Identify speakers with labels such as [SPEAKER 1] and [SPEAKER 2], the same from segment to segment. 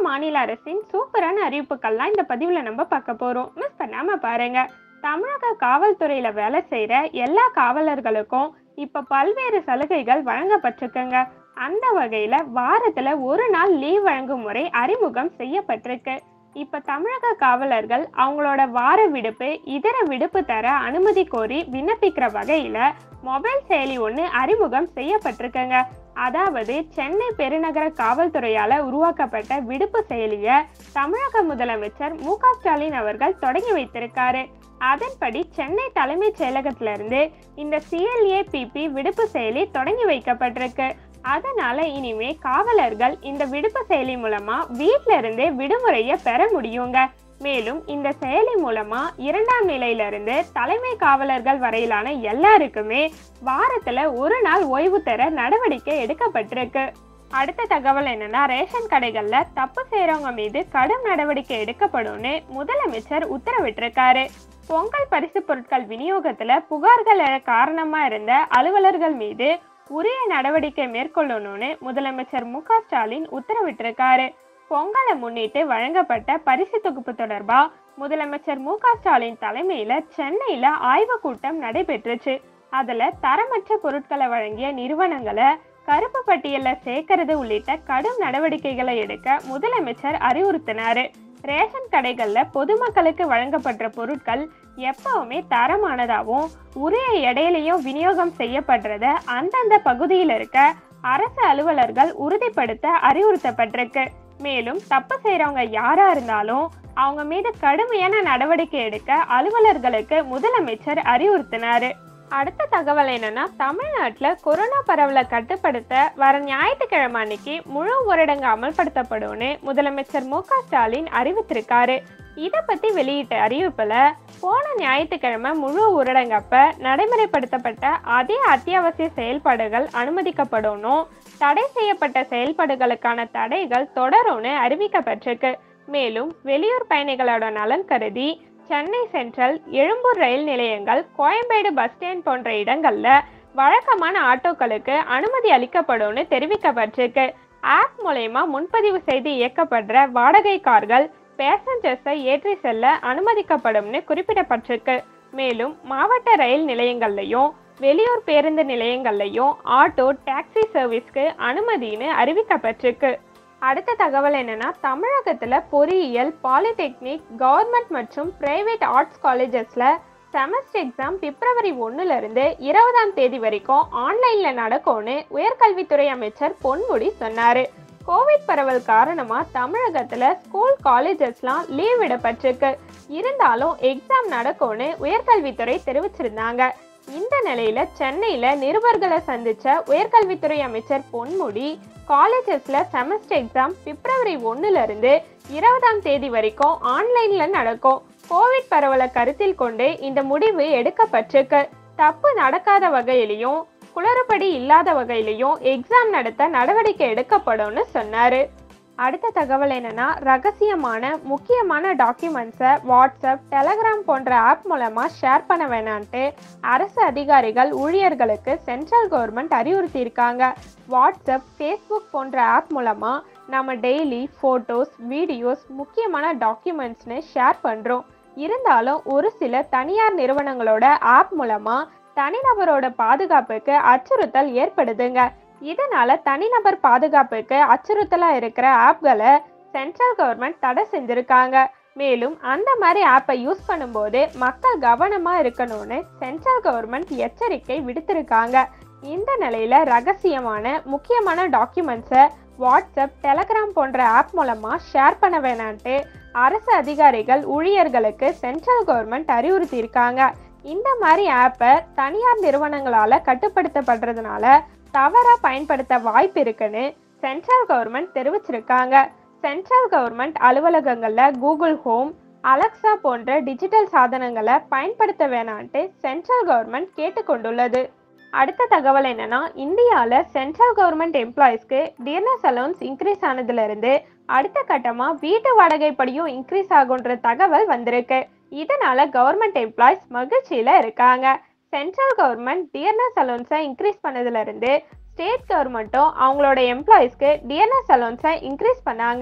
[SPEAKER 1] மாநில அரசின் சூப்பரான அறிவிப்புகள்லாம் இந்த பதிவில் நம்ம பார்க்க போகிறோம். மிஸ் பண்ணாமல் பாருங்க. தமிழக காவல்துறையில் வேலை செய்கிற எல்லா காவலர்களுக்கும் இப்போ பல்வேறு சலுகைகள் வழங்கப்பட்டிருக்குங்க. அந்த வகையில் வாரத்தில் ஒரு நாள் லீவ் வழங்கும் முறை அறிமுகம் செய்யப்பட்டிருக்கு. இப்போ தமிழக காவலர்கள் அவங்களோட வார விடுப்பு இதர விடுப்பு தர அனுமதி கோரி விண்ணப்பிக்கிற வகையில் மொபைல் செயலி ஒன்று அறிமுகம் செய்யப்பட்டிருக்குங்க. அதாவது சென்னை பெருநகர காவல்துறையால் உருவாக்கப்பட்ட விடுப்பு செயலியை தமிழக முதலமைச்சர் மு.க.ஸ்டாலின் அவர்கள் தொடங்கி வைத்திருக்காரு. அதன்படி சென்னை தலைமைச் செயலகத்திலிருந்து இந்த CLAPP விடுப்பு செயலி தொடங்கி வைக்கப்பட்டிருக்கு. அதனால இனிமே காவலர்கள் இந்த விடுப்பு செயலி மூலமா வீட்டில இருந்தே விடுமுறையை பெற முடியுங்க. மேலும் இந்த செயலி மூலமா 2ஆம் நிலையிலிருந்து தலைமை காவலர்கள் வரையிலான எல்லாருக்குமே வாரத்துல ஒரு நாள் ஓய்வு தர நடவடிக்கை எடுக்கப்பட்டிருக்கு. அடுத்த தகவல் என்னன்னா, ரேஷன் கடைகள்ல தப்பு செய்யறவங்க மீது கடும் நடவடிக்கை எடுக்கப்படும்னு முதலமைச்சர் உத்தரவிட்டிருக்காரு. பொங்கல் பரிசு பொருட்கள் விநியோகத்துல புகார்கள் எழ காரணமா இருந்த அலுவலர்கள் மீது உரிய நடவடிக்கை மேற்கொள்ளணும்னு முதலமைச்சர் மு.க.ஸ்டாலின் உத்தரவிட்டிருக்காரு. பொங்கலை முன்னிட்டு வழங்கப்பட்ட பரிசு தொகுப்பு தொடர்பா முதலமைச்சர் மு.க.ஸ்டாலின் தலைமையில சென்னையில ஆய்வு கூட்டம் நடைபெற்றுச்சு. அதுல தரமற்ற பொருட்களை வழங்கிய நிறுவனங்களை கருப்பு பட்டியல்ல சேர்க்கிறது உள்ளிட்ட கடும் நடவடிக்கைகளை எடுக்க முதலமைச்சர் அறிவுறுத்தினாரு. ரேஷன் கடைகள்ல பொதுமக்களுக்கு வழங்கப்பட்ட பொருட்கள் எப்பவுமே தரமானதாகவும் உரிய எடையிலையும் விநியோகம் செய்யப்படுறத அந்தந்த பகுதியில் இருக்க அரசு அலுவலர்கள் உறுதிப்படுத்த அறிவுறுத்தப்பட்டிருக்கு. மேலும் தப்பு செய்யறவங்க யாரா இருந்தாலும் அவங்க மீது கடுமையான நடவடிக்கை எடுக்க அலுவலர்களுக்கு முதலமைச்சர் அறிவுறுத்தினாரு. அடுத்த தகவல் என்னன்னா, தமிழ்நாட்டில் கொரோனா பரவலை கட்டுப்படுத்த வர ஞாயிற்றுக்கிழமை அன்னைக்கு முழு ஊரடங்கு அமல்படுத்தப்படும்னு முதலமைச்சர் மு.க.ஸ்டாலின் அறிவித்திருக்காரு. இதை பத்தி வெளியிட்ட அறிவிப்புல போன ஞாயிற்றுக்கிழமை முழு ஊரடங்கப்ப நடைமுறைப்படுத்தப்பட்ட அதே அத்தியாவசிய செயல்பாடுகள் அனுமதிக்கப்படணும், தடை செய்யப்பட்ட செயல்பாடுகளுக்கான தடைகள் தொடரும்னு அறிவிக்கப்பட்டிருக்கு. மேலும் வெளியூர் பயணிகளோட நலன் கருதி சென்னை சென்ட்ரல், எழும்பூர் ரயில் நிலையங்கள், கோயம்பேடு பஸ் ஸ்டாண்ட் போன்ற இடங்கள்ல வழக்கமான ஆட்டோக்களுக்கு அனுமதி அளிக்கப்படும்னு தெரிவிக்கப்பட்டிருக்கு. ஆப் மூலமா முன்பதிவு செய்து இயக்கப்படுற வாடகை கார்கள் பேசஞ்சர்ஸை ஏற்றி செல்ல அனுமதிக்கப்படும்னு குறிப்பிடப்பட்டிருக்கு. மேலும் மாவட்ட ரயில் நிலையங்கள்லையும் வெளியூர் பேருந்து நிலையங்கள்லையும் ஆட்டோ டாக்ஸி சர்வீஸ்க்கு அனுமதின்னு அறிவிக்கப்பட்டிருக்கு. அடுத்த தகவல் என்னன்னா, தமிழகத்துல பொறியியல், பாலிடெக்னிக், கவர்மெண்ட் மற்றும் பிரைவேட் ஆர்ட்ஸ் காலேஜஸ்ல செமஸ்டர் எக்ஸாம் பிப்ரவரி 1லிருந்து 20ஆம் தேதி வரைக்கும் ஆன்லைன்ல நடக்கும்னு உயர்கல்வித்துறை அமைச்சர் பொன்முடி சொன்னாரு. கோவிட் பரவல் காரணமா தமிழகத்துல ஸ்கூல் காலேஜஸ்லாம் லீவ் விடப்பட்டிருக்கு. இருந்தாலும் எக்ஸாம் நடக்கும்னு உயர்கல்வித்துறை தெரிவிச்சிருந்தாங்க. இந்த நிலையில சென்னையில நிருபர்களை சந்திச்ச உயர்கல்வித்துறை அமைச்சர் பொன்முடி காலேஜஸ்ல செமஸ்டர் எக்ஸாம் பிப்ரவரி 1லிருந்து 20ஆம் தேதி வரைக்கும் ஆன்லைன்ல நடக்கும். கோவிட் பரவலை கருத்தில் கொண்டு இந்த முடிவு எடுக்கப்பட்டிருக்கு. தப்பு நடக்காத வகையிலையும் குளறுபடி இல்லாத வகையிலையும் எக்ஸாம் நடத்த நடவடிக்கை எடுக்கப்படும்னு சொன்னாரு. அடுத்த தகவல் என்னன்னா, ரகசியமான முக்கியமான டாக்குமெண்ட்ஸை வாட்ஸ்அப், டெலகிராம் போன்ற ஆப் மூலமா ஷேர் பண்ண வேணான்ட்டு அரசு அதிகாரிகள் ஊழியர்களுக்கு சென்ட்ரல் கவர்மெண்ட் அறிவுறுத்தியிருக்காங்க. வாட்ஸ்அப், ஃபேஸ்புக் போன்ற ஆப் மூலமா நம்ம டெய்லி ஃபோட்டோஸ், வீடியோஸ், முக்கியமான டாக்குமெண்ட்ஸ்னு ஷேர் பண்ணுறோம். இருந்தாலும் ஒரு சில தனியார் நிறுவனங்களோட ஆப் மூலமா தனிநபரோட பாதுகாப்புக்கு அச்சுறுத்தல் ஏற்படுதுங்க. இதனால தனிநபர் பாதுகாப்புக்கு அச்சுறுத்தலா இருக்கிற ஆப்களை சென்ட்ரல் கவர்மெண்ட் தடை செஞ்சிருக்காங்க. மேலும் அந்த மாதிரி ஆப்பை யூஸ் பண்ணும்போது மக்கள் கவனமா இருக்கணும்னு சென்ட்ரல் கவர்மெண்ட் எச்சரிக்கை விடுத்திருக்காங்க. இந்த நிலையில ரகசியமான முக்கியமான டாக்குமெண்ட்ஸை வாட்ஸ்அப், டெலகிராம் போன்ற ஆப் மூலமா ஷேர் பண்ண வேணான்ட்டு அரசு அதிகாரிகள் ஊழியர்களுக்கு சென்ட்ரல் கவர்மெண்ட் அறிவுறுத்தியிருக்காங்க. இந்த மாதிரி ஆப்பை தனியார் நிறுவனங்களால கட்டுப்படுத்தப்படுறதுனால தவறா பயன்படுத்த வாய்ப்பு இருக்குன்னு சென்ட்ரல் கவர்மெண்ட் தெரிவிச்சிருக்காங்க. சென்ட்ரல் கவர்மெண்ட் அலுவலகங்கள்ல கூகுள் ஹோம், அலெக்சா போன்ற டிஜிட்டல் சாதனங்களை பயன்படுத்த வேணான்ட்டு சென்ட்ரல் கவர்மெண்ட் கேட்டுக்கொண்டுள்ளது. அடுத்த தகவல் என்னன்னா, இந்தியாவில் சென்ட்ரல் கவர்மெண்ட் எம்ப்ளாயிஸ்க்கு டியர்னஸ் அலோன்ஸ் இன்க்ரீஸ் ஆனதுலேருந்து அடுத்த கட்டமாக வீட்டு வாடகைப்படியும் இன்க்ரீஸ் ஆகுன்ற தகவல் வந்திருக்கு. இதனால கவர்மெண்ட் எம்ப்ளாயிஸ் மகிழ்ச்சியில் இருக்காங்க. சென்ட்ரல் கவர்மெண்ட் டியர்னஸ் அலோன்ஸை இன்க்ரீஸ் பண்ணதுலேருந்து ஸ்டேட் கவர்மெண்ட்டும் அவங்களோட எம்ப்ளாயிஸ்க்கு டியர்னஸ் அலோன்ஸை இன்க்ரீஸ் பண்ணாங்க.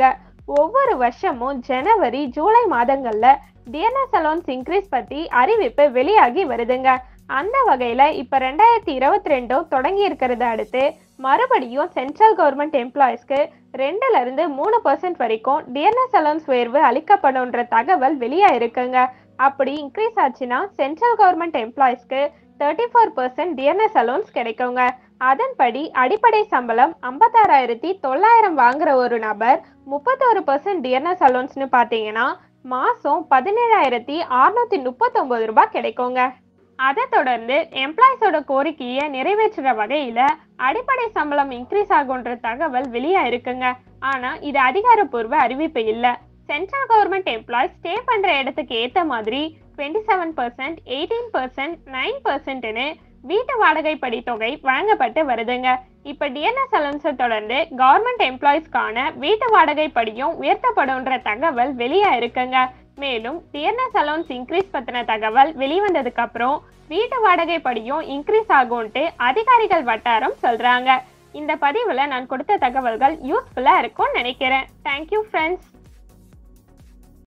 [SPEAKER 1] ஒவ்வொரு வருஷமும் ஜனவரி ஜூலை மாதங்கள்ல டிஎன்எஸ் அலோன்ஸ் இன்க்ரீஸ் பத்தி அறிவிப்பு வெளியாகி வருதுங்க. அந்த வகையில இப்ப 2022 தொடங்கி இருக்கிறத அடுத்து மறுபடியும் சென்ட்ரல் கவர்மெண்ட் எம்ப்ளாயிஸ்க்கு 2-3% வரைக்கும் டிஎன்எஸ் அலோன்ஸ் உயர்வு அளிக்கப்படும்ன்ற தகவல் வெளியாயிருக்குங்க. அப்படி இன்க்ரீஸ் ஆச்சுன்னா சென்ட்ரல் கவர்மெண்ட் எம்ப்ளாயிஸ்க்கு 34% டிஎன்எஸ் அலோன்ஸ் கிடைக்குங்க. அதன்படி அடிப்படை சம்பளம் 56,900 வாங்குற ஒரு நபர் 31% டிஎன்எஸ் அலோன்ஸ்னு பார்த்தீங்கன்னா மாசம் 17,639 ரூபாய் கிடைக்குங்க. அதை தொடர்ந்து எம்ப்ளாயிஸோட கோரிக்கையை நிறைவேற்றுற வகையில அடிப்படை சம்பளம் இன்க்ரீஸ் ஆகுன்ற தகவல் வெளியாயிருக்குங்க. ஆனா இது அதிகாரப்பூர்வ அறிவிப்பு இல்ல. சென்ட்ரல் கவர்மெண்ட் எம்ப்ளாயிஸ் ஸ்டே பண்ற இடத்துக்கு ஏத்த மாதிரி 27%, 18%, 9%ன்னு வீட்டு வாடகை படி தொகை வழங்கப்பட்டு வருதுங்க. இப்ப டிஎன்எஸ் அலோன்ஸை தொடர்ந்து கவர்மெண்ட் எம்ப்ளாயிஸ்க்கான வீட்டு வாடகை படியும் உயர்த்தப்படும்ன்ற தகவல் வெளியாயிருக்குங்க. மேலும் டிஎன்எஸ் அலோன்ஸ் இன்க்ரீஸ் பத்தின தகவல் வெளிவந்ததுக்கு அப்புறம் வீட்டு வாடகை படியும் இன்க்ரீஸ் ஆகும்ட்டு அதிகாரிகள் வட்டாரம் சொல்றாங்க. இந்த பதிவுல நான் கொடுத்த தகவல்கள் யூஸ்ஃபுல்லா இருக்கும்னு நினைக்கிறேன். Thank you friends.